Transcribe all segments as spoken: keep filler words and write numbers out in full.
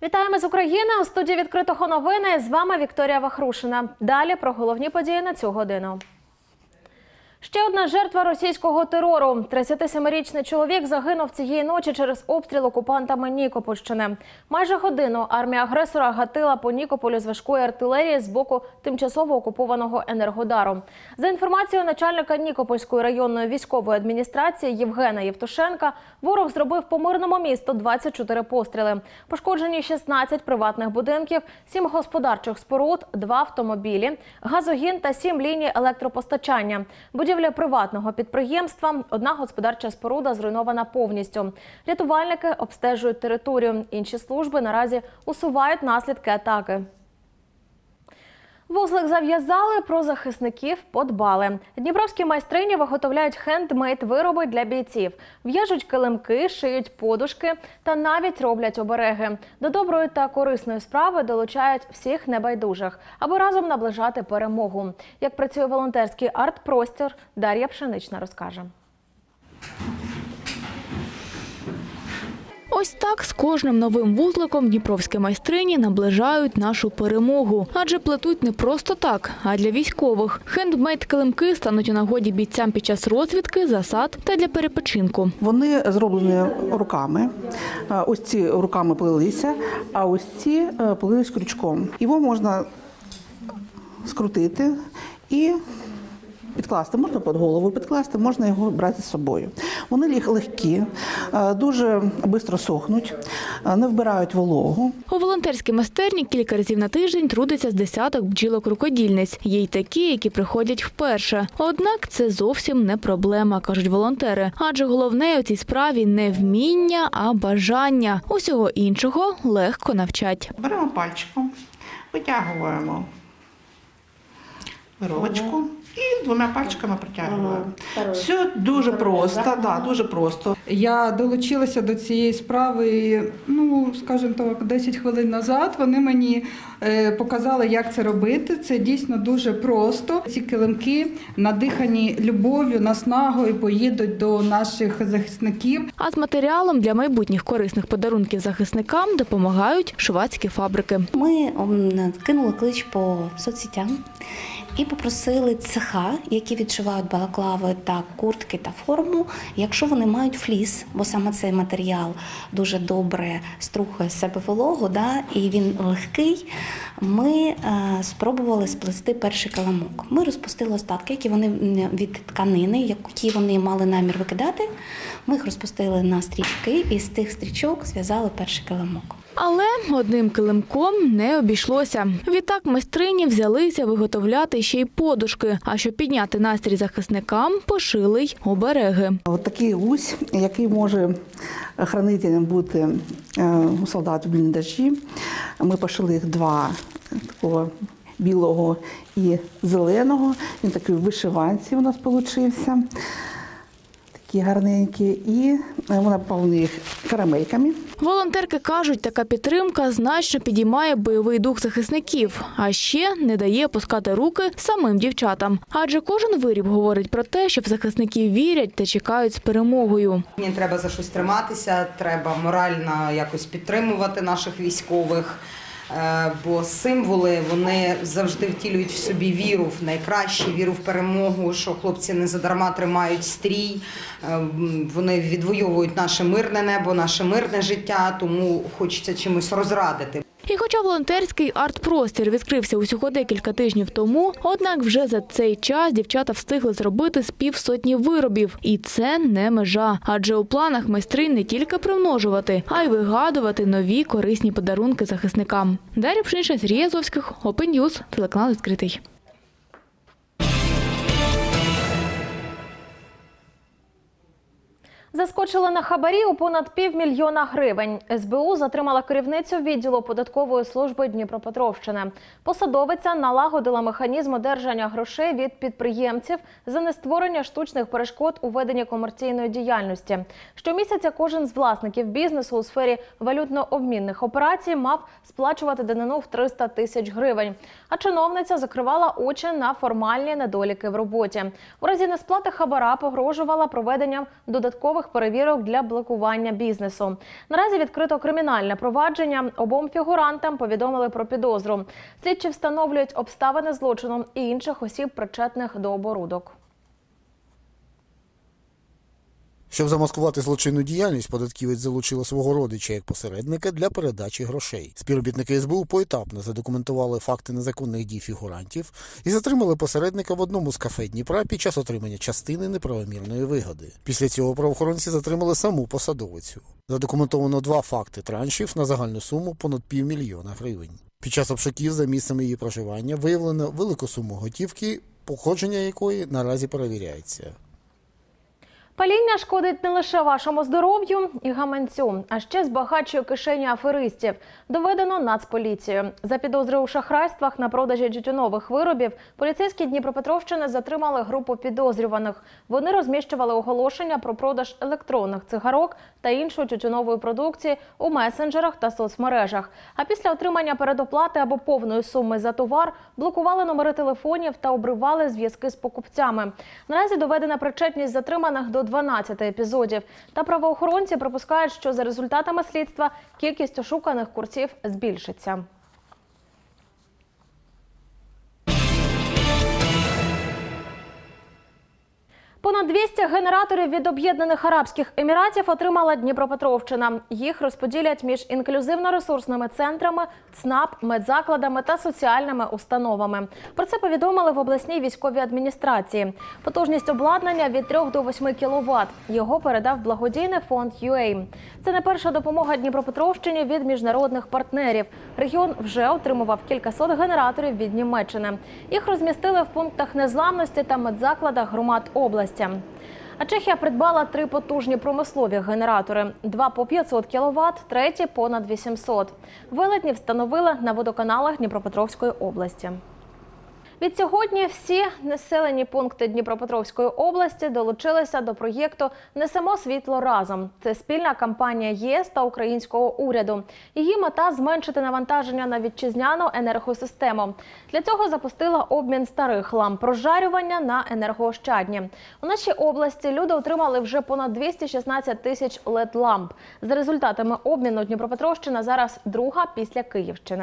Вітаємо з України. У студії «Відкритого новини» з вами Вікторія Вахрушина. Далі про головні події на цю годину. Ще одна жертва російського терору. тридцятисемирічний чоловік загинув цієї ночі через обстріл окупантами Нікопольщини. Майже годину армія агресора гатила по Нікополю з важкої артилерії з боку тимчасово окупованого Енергодару. За інформацією начальника Нікопольської районної військової адміністрації Євгена Євтушенка, ворог зробив по мирному місту двадцять чотири постріли. Пошкоджені шістнадцять приватних будинків, сім господарчих споруд, два автомобілі, газогін та сім ліній електропостачання. Будівля приватного підприємства, одна господарча споруда зруйнована повністю. Рятувальники обстежують територію. Інші служби наразі усувають наслідки атаки. Вузлик зав'язали, про захисників подбали. Дніпровські майстрині виготовляють хендмейд-вироби для бійців. В'яжуть килимки, шиють подушки та навіть роблять обереги. До доброї та корисної справи долучають всіх небайдужих, аби разом наближати перемогу. Як працює волонтерський арт-простір, Дар'я Пшенична розкаже. Ось так з кожним новим вузликом дніпровські майстрині наближають нашу перемогу. Адже плетуть не просто так, а для військових. Хендмейд-килимки стануть у нагоді бійцям під час розвідки, засад та для перепочинку. Вони зроблені руками. Ось ці руками плелися, а ось ці плелись крючком. Його можна скрутити і підкласти, можна під голову підкласти, можна його брати з собою. Вони легкі, дуже швидко сохнуть, не вбирають вологу. У волонтерській майстерні кілька разів на тиждень трудиться з десяток бджілок-рукодільниць. Є й такі, які приходять вперше. Однак це зовсім не проблема, кажуть волонтери. Адже головне у цій справі не вміння, а бажання. Усього іншого легко навчать. Беремо пальчиком, витягуємо вировочку. І двома пальчиками притягуємо. Ага. Все дуже просто, да, да, дуже просто. Я долучилася до цієї справи, ну, скажімо так, десять хвилин назад. Вони мені е, показали, як це робити. Це дійсно дуже просто. Ці килимки надихані любов'ю, наснагою поїдуть до наших захисників. А з матеріалом для майбутніх корисних подарунків захисникам допомагають швадські фабрики. Ми кинули клич по соцсетям і попросили цеха, які відшивають балаклави та куртки та форму, якщо вони мають фліс, бо саме цей матеріал дуже добре струхує з себе вологу, да, і він легкий, ми е, спробували сплести перший килимок. Ми розпустили остатки, які вони від тканини, які вони мали намір викидати. Ми їх розпустили на стрічки і з тих стрічок зв'язали перший килимок. Але одним килимком не обійшлося. Відтак майстрині взялися виготовляти ще й подушки. А щоб підняти настрій захисникам, пошили й обереги. Ось такий гусь, який може хранителем бути у солдат в бліндажі. Ми пошили їх два, такого білого і зеленого. Він такий в вишиванці у нас вийшов. Такі гарненькі. І вона наповнена їх карамельками. Волонтерки кажуть, така підтримка значно підіймає бойовий дух захисників, а ще не дає опускати руки самим дівчатам. Адже кожен виріб говорить про те, що в захисників вірять та чекають з перемогою. Мені треба за щось триматися, треба морально якось підтримувати наших військових, бо символи, вони завжди втілюють в собі віру в найкраще, віру в перемогу, що хлопці не задарма тримають стрій, вони відвоюють наше мирне небо, наше мирне життя, тому хочеться чимось розрадити. І хоча волонтерський арт-простір відкрився усього декілька тижнів тому, однак вже за цей час дівчата встигли зробити з півсотні виробів. І це не межа. Адже у планах майстринь не тільки примножувати, а й вигадувати нові корисні подарунки захисникам. Дар'я Пшенична, Сергій Азовських, Open News, телеканал «Відкритий». Заскочили на хабарі у понад півмільйона гривень. ес бе у затримала керівницю відділу податкової служби Дніпропетровщини. Посадовиця налагодила механізм одержання грошей від підприємців за нестворення штучних перешкод у веденні комерційної діяльності. Щомісяця кожен з власників бізнесу у сфері валютно-обмінних операцій мав сплачувати данину в триста тисяч гривень. А чиновниця закривала очі на формальні недоліки в роботі. У разі несплати хабара погрожувала проведенням додаткових перевірок для блокування бізнесу. Наразі відкрито кримінальне провадження. Обом фігурантам повідомили про підозру. Слідчі встановлюють обставини злочину і інших осіб, причетних до оборудок. Щоб замаскувати злочинну діяльність, податківець залучила свого родича як посередника для передачі грошей. Співробітники ес бе у поетапно задокументували факти незаконних дій фігурантів і затримали посередника в одному з кафе Дніпра під час отримання частини неправомірної вигоди. Після цього правоохоронці затримали саму посадовицю. Задокументовано два факти траншів на загальну суму понад півмільйона гривень. Під час обшуків за місцем її проживання виявлено велику суму готівки, походження якої наразі перевіряється. Паління шкодить не лише вашому здоров'ю і гаманцю, а ще збагачує кишені аферистів. Доведено Нацполіцією. За підозри у шахрайствах на продажі тютюнових виробів поліцейські Дніпропетровщини затримали групу підозрюваних. Вони розміщували оголошення про продаж електронних цигарок та іншої тютюнової продукції у месенджерах та соцмережах. А після отримання передоплати або повної суми за товар блокували номери телефонів та обривали зв'язки з покупцями. Наразі доведена причетність затриманих до дванадцяти епізодів. Та правоохоронці припускають, що за результатами слідства кількість ошуканих курців збільшиться. Понад двісті генераторів від Об'єднаних Арабських Еміратів отримала Дніпропетровщина. Їх розподілять між інклюзивно-ресурсними центрами, ЦНАП, медзакладами та соціальними установами. Про це повідомили в обласній військовій адміністрації. Потужність обладнання від трьох до восьми кіловат. Його передав благодійний фонд ю ей. Це не перша допомога Дніпропетровщині від міжнародних партнерів. Регіон вже отримував кількасот генераторів від Німеччини. Їх розмістили в пунктах незламності та медзакладах громад області. А Чехія придбала три потужні промислові генератори. Два по п'ятсот кіловат, третій понад вісімсот. Велетні встановили на водоканалах Дніпропетровської області. Відсьогодні всі населені пункти Дніпропетровської області долучилися до проєкту «Несемо світло разом». Це спільна кампанія ЄС та українського уряду. Її мета – зменшити навантаження на вітчизняну енергосистему. Для цього запустила обмін старих ламп розжарювання на енергоощадні. У нашій області люди отримали вже понад двісті шістнадцять тисяч лед-ламп. За результатами обміну Дніпропетровщина зараз друга після Київщини.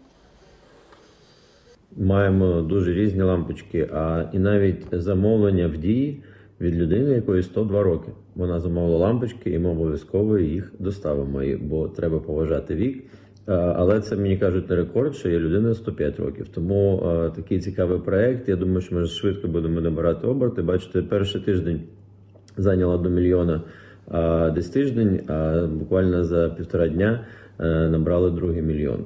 Маємо дуже різні лампочки, а і навіть замовлення в дії від людини, якої сто два роки. Вона замовила лампочки, і ми обов'язково їх доставимо, бо треба поважати вік. Але це, мені кажуть, не рекорд, що є людина сто п'ять років. Тому такий цікавий проєкт. Я думаю, що ми швидко будемо набирати оберти. Бачите, перший тиждень зайняло до мільйона десь тиждень, а буквально за півтора дня набрали другий мільйон.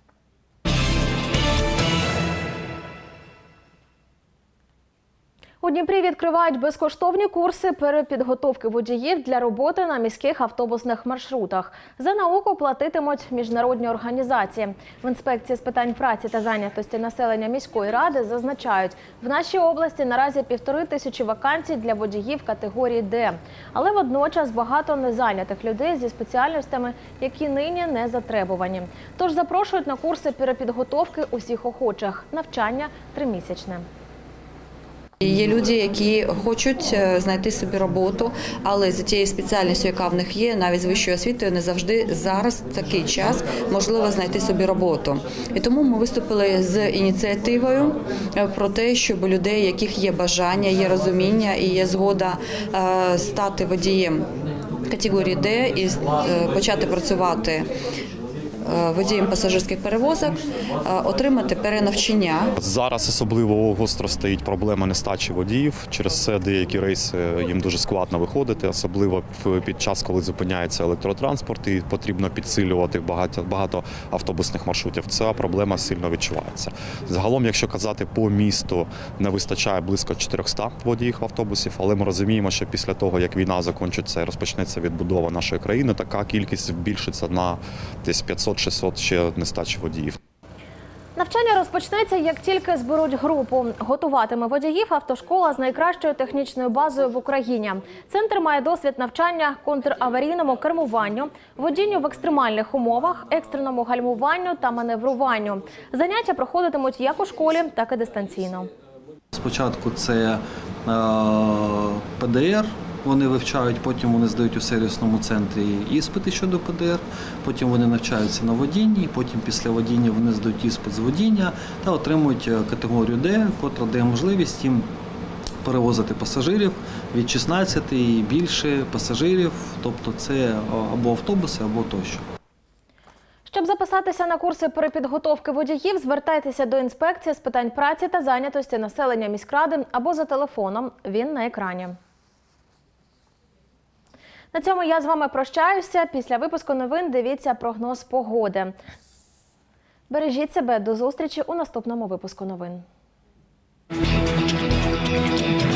У Дніпрі відкривають безкоштовні курси перепідготовки водіїв для роботи на міських автобусних маршрутах. За науку платитимуть міжнародні організації. В інспекції з питань праці та зайнятості населення міської ради зазначають, в нашій області наразі півтори тисячі вакансій для водіїв категорії Д. Але водночас багато незайнятих людей зі спеціальностями, які нині не затребувані. Тож запрошують на курси перепідготовки усіх охочих. Навчання тримісячне. Є люди, які хочуть знайти собі роботу, але за тією спеціальністю, яка в них є, навіть з вищою освітою, не завжди зараз такий час можливо знайти собі роботу. І тому ми виступили з ініціативою про те, щоб у людей, яких є бажання, є розуміння і є згода стати водієм категорії Д і почати працювати водієм пасажирських перевозок, отримати перенавчання. Зараз особливо гостро стоїть проблема нестачі водіїв. Через це деякі рейси їм дуже складно виходити, особливо під час, коли зупиняється електротранспорт і потрібно підсилювати багато, багато автобусних маршрутів. Ця проблема сильно відчувається. Загалом, якщо казати по місту, не вистачає близько чотириста водіїв автобусів, але ми розуміємо, що після того, як війна закінчиться і розпочнеться відбудова нашої країни, така кількість збільшиться на десь п'ятсот-шістсот ще нестачі водіїв. Навчання розпочнеться, як тільки зберуть групу. Готуватиме водіїв автошкола з найкращою технічною базою в Україні. Центр має досвід навчання контраварійному кермуванню, водінню в екстремальних умовах, екстреному гальмуванню та маневруванню. Заняття проходитимуть як у школі, так і дистанційно. Спочатку це Пе Де Ер, вони вивчають, потім вони здають у сервісному центрі іспити щодо Пе Де Ер, потім вони навчаються на водінні, потім після водіння вони здають іспит з водіння та отримують категорію Д, котра дає можливість їм перевозити пасажирів від шістнадцяти і більше пасажирів, тобто це або автобуси, або тощо. Щоб записатися на курси перепідготовки водіїв, звертайтеся до інспекції з питань праці та зайнятості населення міськради або за телефоном. Він на екрані. На цьому я з вами прощаюся. Після випуску новин дивіться прогноз погоди. Бережіть себе. До зустрічі у наступному випуску новин.